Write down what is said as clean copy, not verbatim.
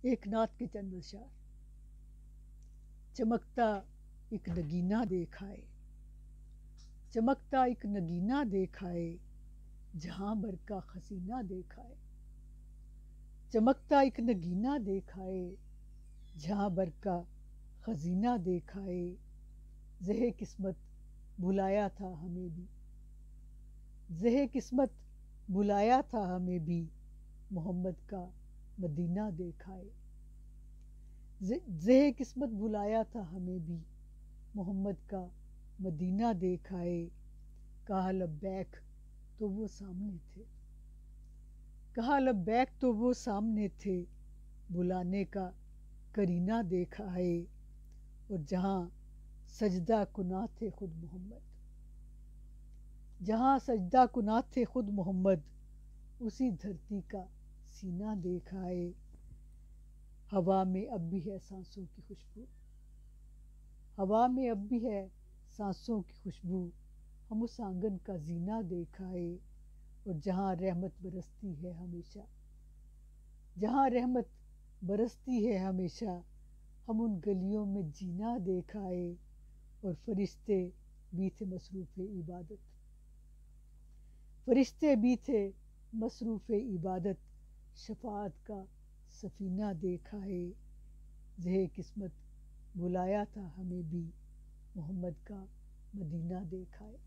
ایک نعت کے چند اشعار۔ چمکتا ایک نگینہ دیکھائے، چمکتا ایک نگینہ دیکھائے، جہاں بھر کا خزینہ دیکھائے۔ چمکتا ایک نگینہ دیکھائے، جہاں بھر کا خزینہ دیکھائے، زہ قسمت بلایا تھا ہمیں بھی، زہ قسمت بلایا تھا ہمیں بھی، محمد کا مدینہ دیکھائے۔ زہ قسمت بلایا تھا ہمیں بھی، محمد کا مدینہ دیکھائے۔ کہا لبیک تو وہ سامنے تھے، کہا لبیک تو وہ سامنے تھے، بلانے کا کرینہ دیکھائے۔ اور جہاں سجدہ کناں تھے خود محمد، جہاں سجدہ کناں تھے خود محمد، اسی دھرتی کا سینہ دیکھائے۔ ہوا میں اب بھی ہے سانسوں کی خوشبو، ہوا میں اب بھی ہے سانسوں کی خوشبو، ہم اس آنگن کا زینہ دیکھائے۔ اور جہاں رحمت برستی ہے ہمیشہ، جہاں رحمت برستی ہے ہمیشہ، ہم ان گلیوں میں جینا دیکھائے۔ اور فرشتے بھی تھے مصروف عبادت، فرشتے بھی تھے مصروف عبادت، شفاعت کا سفینہ دیکھائے۔ زہ قسمت بلایا تھا ہمیں بھی، محمد کا مدینہ دیکھائے۔